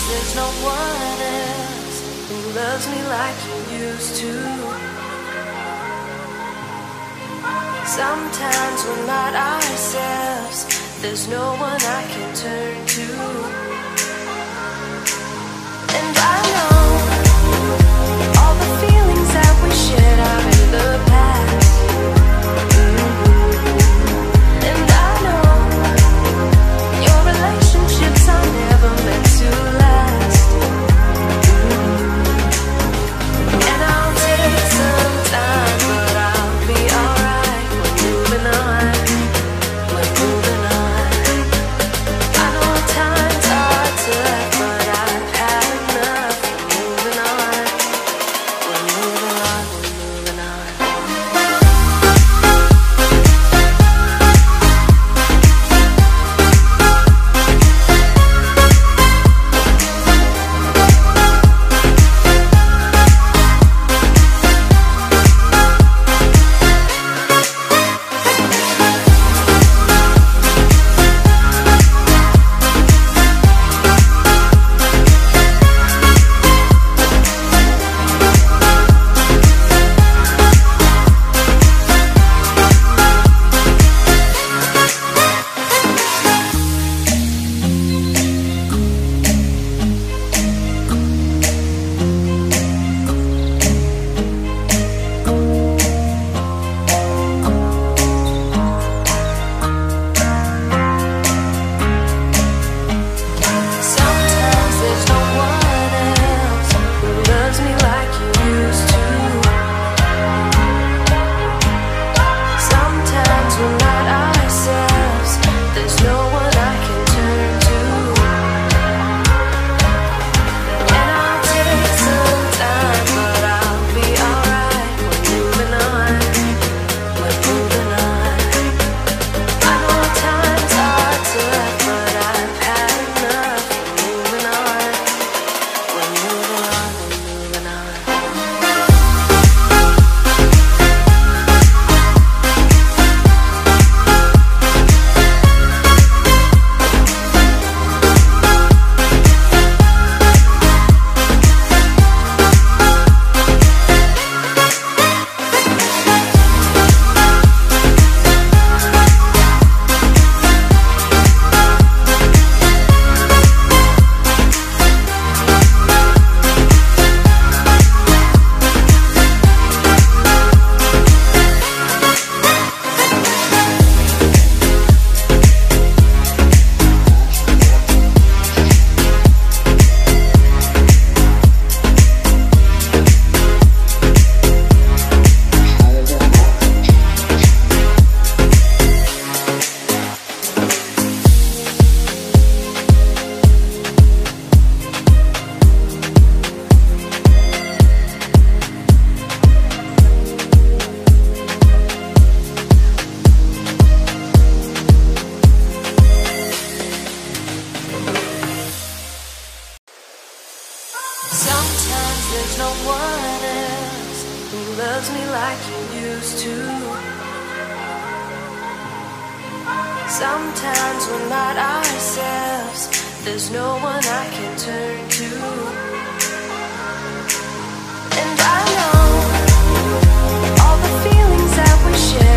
there's no one else who loves me like you used to. Sometimes we're not ourselves, there's no one I can turn to. And I know all the feelings that we shared are in the past. And I know your relationships are never meant to last. And I'll take some time, but I'll be alright. We're moving on, we're moving on. I know times are tough, but I've had enough. We're moving on, we're moving on, we're moving on. Sometimes there's no one else who loves me like you used to. Sometimes we're not ourselves, there's no one I can turn to. And I'll take some time, but I'll be alright. We're moving on, we're moving on. I know times are tough, but I've had enough. We're moving on, we're moving on, we're moving on. Sometimes there's no one else who loves me like you used to. Sometimes we're not ourselves, there's no one I can turn to. And I know all the feelings that we share